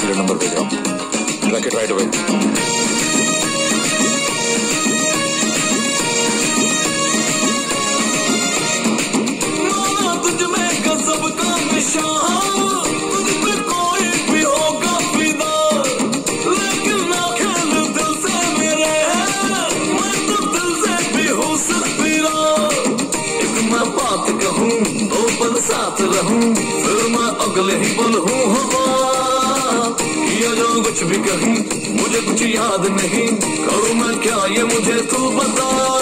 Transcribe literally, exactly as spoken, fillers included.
के लिए नंबर भेज रहा हूँ, ट्रैक इट राइट अवे। साथ रहूं फिर मैं अगले ही पल हूँ हवा किया जो कुछ भी कहीं मुझे कुछ याद नहीं करूँ मैं क्या ये मुझे तू बता।